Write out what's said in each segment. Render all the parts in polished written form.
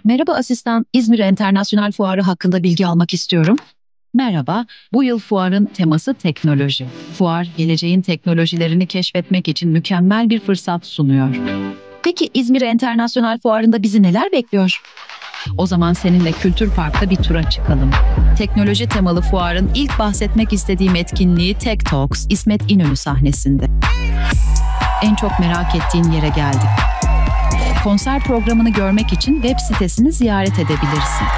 Merhaba asistan, İzmir Enternasyonel Fuarı hakkında bilgi almak istiyorum. Merhaba, bu yıl fuarın teması teknoloji. Fuar, geleceğin teknolojilerini keşfetmek için mükemmel bir fırsat sunuyor. Peki İzmir Enternasyonel Fuarı'nda bizi neler bekliyor? O zaman seninle Kültür Park'ta bir tura çıkalım. Teknoloji temalı fuarın ilk bahsetmek istediğim etkinliği Tech Talks, İsmet İnönü sahnesinde. En çok merak ettiğin yere geldik. Konser programını görmek için web sitesini ziyaret edebilirsin.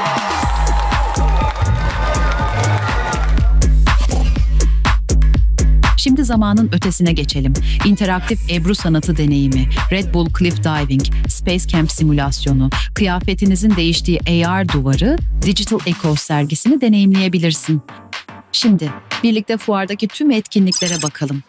Şimdi zamanın ötesine geçelim. İnteraktif Ebru sanatı deneyimi, Red Bull Cliff Diving, Space Camp simülasyonu, kıyafetinizin değiştiği AR duvarı, Digital Echoes sergisini deneyimleyebilirsin. Şimdi birlikte fuardaki tüm etkinliklere bakalım.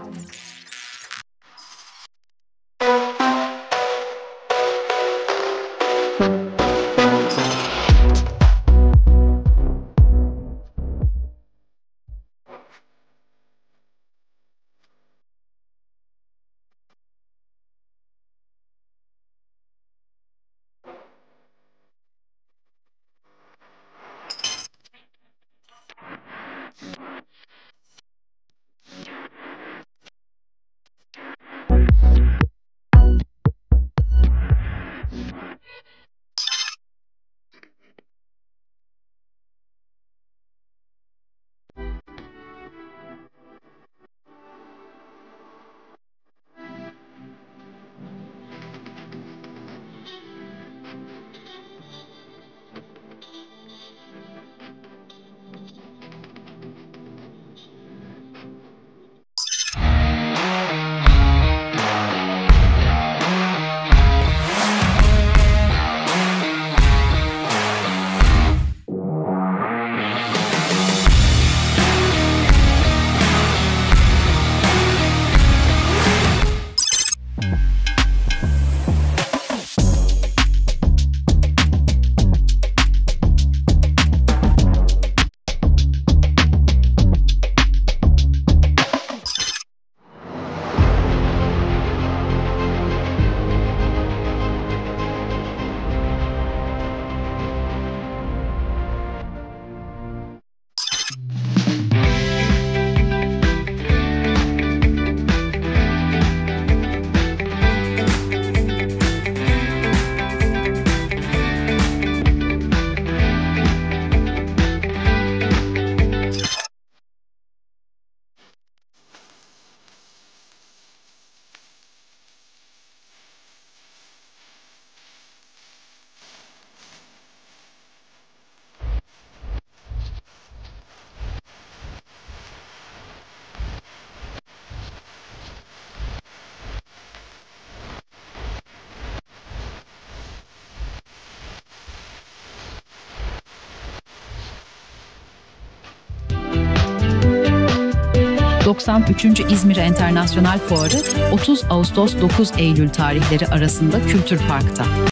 ...93. İzmir Enternasyonel Fuarı 30 Ağustos-9 Eylül tarihleri arasında Kültür Park'ta.